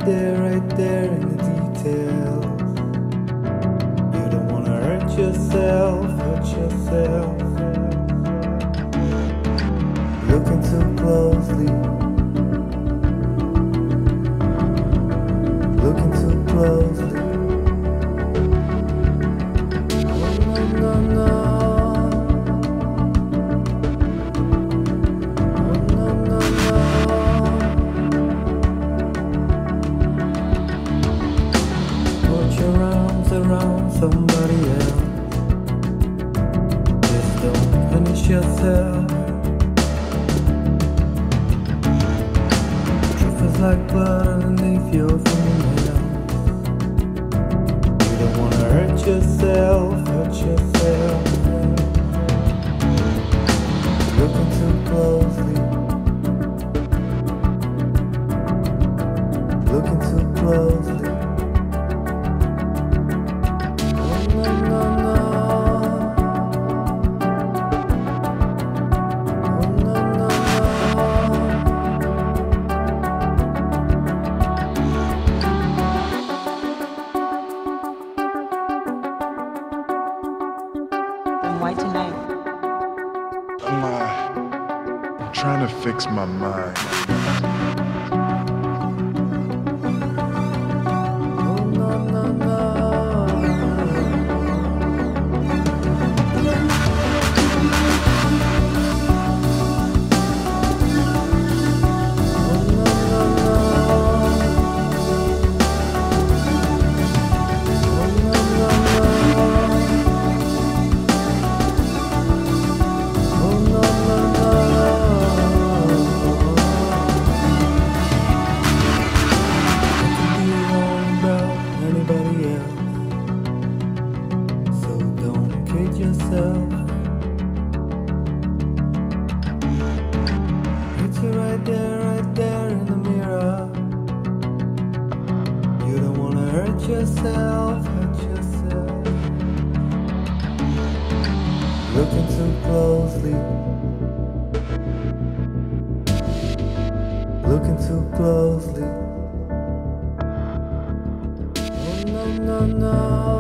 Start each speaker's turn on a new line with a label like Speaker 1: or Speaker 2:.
Speaker 1: there in the details. You don't wanna hurt yourself, hurt yourself. Looking too closely, looking too closely. No, no, no. Around somebody else, just don't punish yourself. Truth is like blood underneath your fingernails. You don't wanna hurt yourself, hurt yourself. Looking too closely, looking too closely.
Speaker 2: Why tonight?
Speaker 3: I'm trying to fix my mind. Yourself. It's you right there in the mirror. You don't wanna hurt yourself, hurt yourself. Looking too closely, looking too closely. Oh no, no, no.